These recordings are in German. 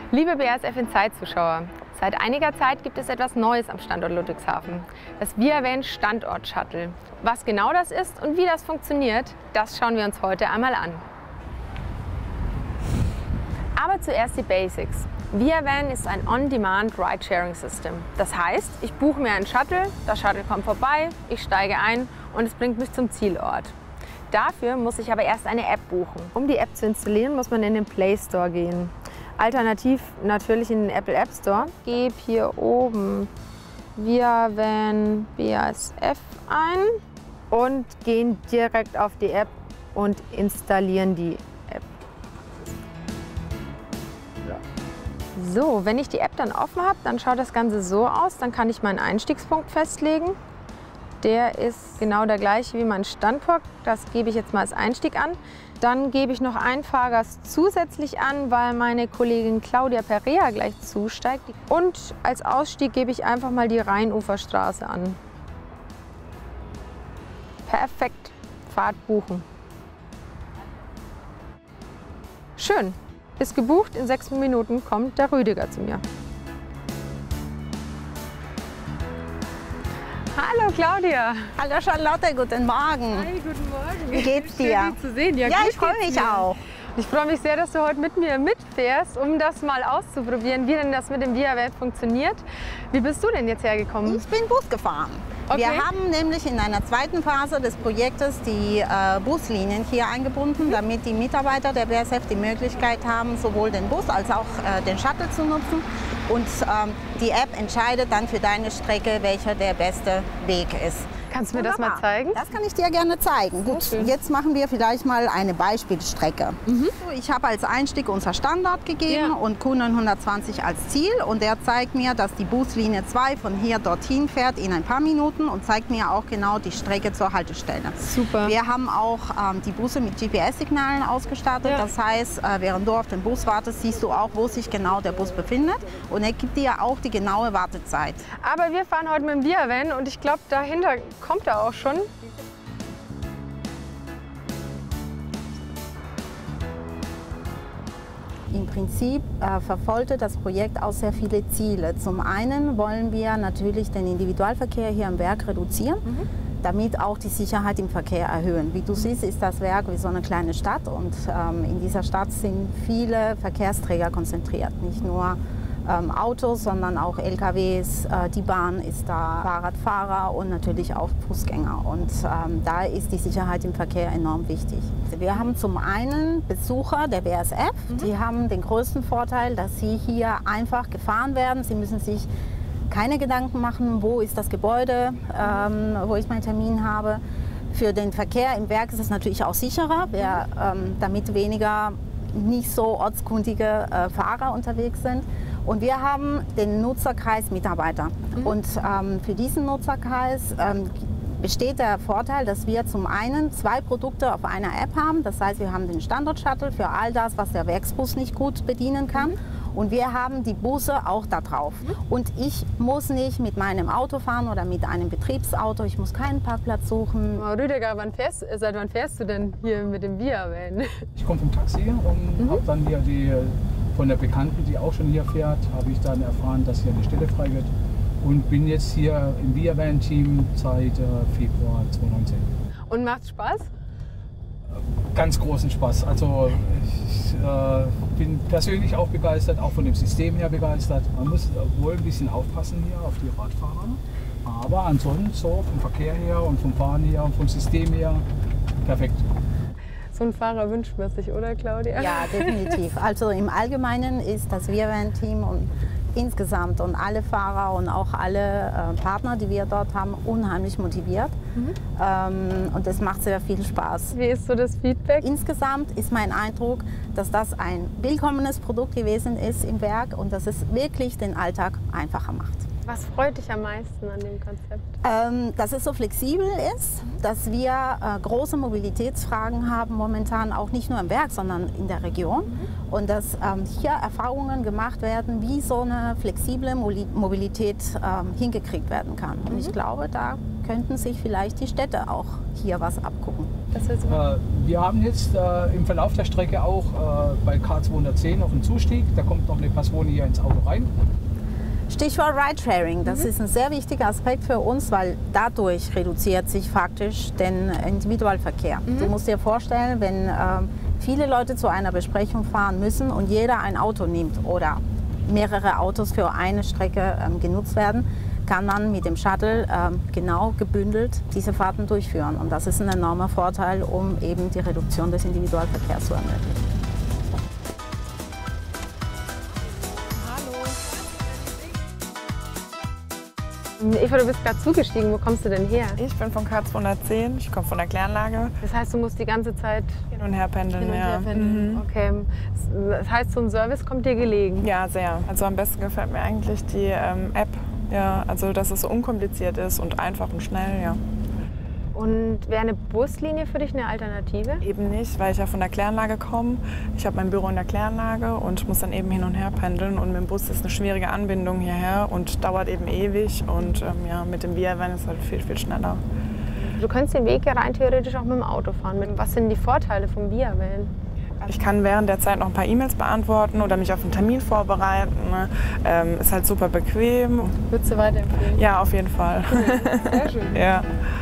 Liebe BASF Inside-Zuschauer, seit einiger Zeit gibt es etwas Neues am Standort Ludwigshafen, das ViaVan Standort-Shuttle. Was genau das ist und wie das funktioniert, das schauen wir uns heute einmal an. Aber zuerst die Basics. ViaVan ist ein On-Demand Ride-Sharing-System. Das heißt, ich buche mir einen Shuttle, das Shuttle kommt vorbei, ich steige ein und es bringt mich zum Zielort. Dafür muss ich aber erst eine App buchen. Um die App zu installieren, muss man in den Play Store gehen. Alternativ natürlich in den Apple App Store. Ich gebe hier oben ViaVan BASF ein und gehen direkt auf die App und installieren die App. So, wenn ich die App dann offen habe, dann schaut das Ganze so aus. Dann kann ich meinen Einstiegspunkt festlegen. Der ist genau der gleiche wie mein Standpunkt. Das gebe ich jetzt mal als Einstieg an. Dann gebe ich noch einen Fahrgast zusätzlich an, weil meine Kollegin Claudia Perea gleich zusteigt. Und als Ausstieg gebe ich einfach mal die Rheinuferstraße an. Perfekt. Fahrt buchen. Schön. Ist gebucht. In 6 Minuten kommt der Rüdiger zu mir. Hallo Claudia. Hallo Charlotte, guten Morgen. Hi, guten Morgen. Wie geht's dir? Schön, dich zu sehen. Ja, ich freue mich auch. Ich freue mich sehr, dass du heute mit mir mitfährst, um das mal auszuprobieren, wie denn das mit dem ViaVan funktioniert. Wie bist du denn jetzt hergekommen? Ich bin Bus gefahren. Okay. Wir haben nämlich in einer zweiten Phase des Projektes die Buslinien hier eingebunden, damit die Mitarbeiter der BASF die Möglichkeit haben, sowohl den Bus als auch den Shuttle zu nutzen. Und die App entscheidet dann für deine Strecke, welcher der beste Weg ist. Kannst du mir das mal zeigen? Das kann ich dir gerne zeigen. Gut, jetzt machen wir vielleicht mal eine Beispielstrecke. Ich habe als Einstieg unser Standort gegeben und Q920 als Ziel. Und der zeigt mir, dass die Buslinie 2 von hier dorthin fährt in ein paar Minuten und zeigt mir auch genau die Strecke zur Haltestelle. Super. Wir haben auch die Busse mit GPS-Signalen ausgestattet. Ja. Das heißt, während du auf den Bus wartest, siehst du auch, wo sich genau der Bus befindet. Und er gibt dir auch die genaue Wartezeit. Aber wir fahren heute mit dem ViaVan und ich glaube, dahinter kommt er auch schon. Im Prinzip verfolgte das Projekt auch sehr viele Ziele. Zum einen wollen wir natürlich den Individualverkehr hier am Werk reduzieren, damit auch die Sicherheit im Verkehr erhöhen. Wie du siehst, ist das Werk wie so eine kleine Stadt und in dieser Stadt sind viele Verkehrsträger konzentriert, nicht nur Autos, sondern auch LKWs, die Bahn ist da, Fahrradfahrer und natürlich auch Fußgänger. Und da ist die Sicherheit im Verkehr enorm wichtig. Wir haben zum einen Besucher der BASF, die haben den größten Vorteil, dass sie hier einfach gefahren werden. Sie müssen sich keine Gedanken machen, wo ist das Gebäude, wo ich meinen Termin habe. Für den Verkehr im Werk ist es natürlich auch sicherer, damit weniger nicht so ortskundige Fahrer unterwegs sind. Und wir haben den Nutzerkreis Mitarbeiter. Und für diesen Nutzerkreis besteht der Vorteil, dass wir zum einen 2 Produkte auf einer App haben. Das heißt, wir haben den Standort-Shuttle für all das, was der Werksbus nicht gut bedienen kann. Und wir haben die Busse auch da drauf. Und ich muss nicht mit meinem Auto fahren oder mit einem Betriebsauto. Ich muss keinen Parkplatz suchen. Oh, Rüdiger, seit wann fährst du denn hier mit dem ViaVan? Ich komme vom Taxi und habe dann hier von der Bekannten, die auch schon hier fährt, habe ich dann erfahren, dass hier eine Stelle frei wird. Und bin jetzt hier im ViaVan-Team seit Februar 2019. Und macht's Spaß? Ganz großen Spaß. Also ich bin persönlich auch begeistert, auch von dem System her begeistert. Man muss wohl ein bisschen aufpassen hier auf die Radfahrer. Aber ansonsten so vom Verkehr her und vom Fahren her und vom System her perfekt. So ein Fahrer wünscht man sich, oder Claudia? Ja, definitiv. Also im Allgemeinen ist das ViaVan-Team und insgesamt und alle Fahrer und auch alle Partner, die wir dort haben, unheimlich motiviert. Und es macht sehr viel Spaß. Wie ist so das Feedback? Insgesamt ist mein Eindruck, dass das ein willkommenes Produkt gewesen ist im Werk und dass es wirklich den Alltag einfacher macht. Was freut dich am meisten an dem Konzept? Dass es so flexibel ist, dass wir große Mobilitätsfragen haben momentan, auch nicht nur im Werk, sondern in der Region. Und dass hier Erfahrungen gemacht werden, wie so eine flexible Mobilität hingekriegt werden kann. Und ich glaube, da könnten sich vielleicht die Städte auch hier was abgucken. Das wäre super. Wir haben jetzt im Verlauf der Strecke auch bei K210 noch einen Zustieg. Da kommt noch eine Person hier ins Auto rein. Stichwort Ridesharing, das ist ein sehr wichtiger Aspekt für uns, weil dadurch reduziert sich faktisch den Individualverkehr. Du musst dir vorstellen, wenn viele Leute zu einer Besprechung fahren müssen und jeder ein Auto nimmt oder mehrere Autos für eine Strecke genutzt werden, kann man mit dem Shuttle genau gebündelt diese Fahrten durchführen. Und das ist ein enormer Vorteil, um eben die Reduktion des Individualverkehrs zu ermöglichen. Eva, du bist gerade zugestiegen. Wo kommst du denn her? Ich bin von K210, ich komme von der Kläranlage. Das heißt, du musst die ganze Zeit Hin und her pendeln, ja. Okay. Das heißt, so ein Service kommt dir gelegen? Ja, sehr. Also am besten gefällt mir eigentlich die App. Ja, also dass es so unkompliziert ist und einfach und schnell, ja. Und wäre eine Buslinie für dich eine Alternative? Eben nicht, weil ich ja von der Kläranlage komme. Ich habe mein Büro in der Kläranlage und muss dann eben hin und her pendeln. Und mit dem Bus ist eine schwierige Anbindung hierher und dauert eben ewig. Und ja, mit dem Via Van ist es halt viel, viel schneller. Du könntest den Weg ja rein theoretisch auch mit dem Auto fahren. Was sind die Vorteile vom Via Van? Ich kann während der Zeit noch ein paar E-Mails beantworten oder mich auf einen Termin vorbereiten. Ist halt super bequem. Würdest du weiterempfehlen? Ja, auf jeden Fall. Sehr schön. Ja.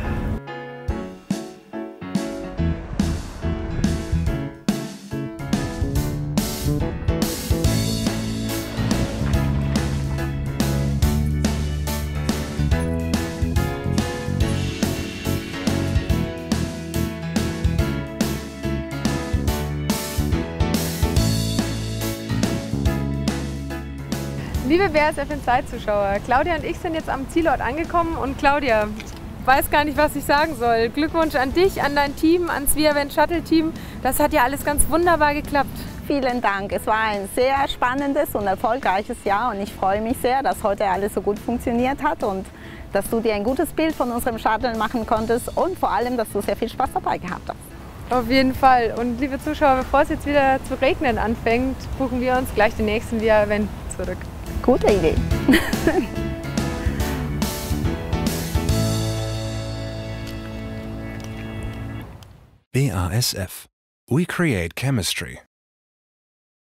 Liebe BASF-Inside-Zuschauer, Claudia und ich sind jetzt am Zielort angekommen und Claudia, ich weiß gar nicht, was ich sagen soll. Glückwunsch an dich, an dein Team, ans Via Van Shuttle Team. Das hat ja alles ganz wunderbar geklappt. Vielen Dank. Es war ein sehr spannendes und erfolgreiches Jahr und ich freue mich sehr, dass heute alles so gut funktioniert hat und dass du dir ein gutes Bild von unserem Shuttle machen konntest und vor allem, dass du sehr viel Spaß dabei gehabt hast. Auf jeden Fall. Und liebe Zuschauer, bevor es jetzt wieder zu regnen anfängt, buchen wir uns gleich den nächsten Via Van zurück. Gute Idee. BASF. We create chemistry.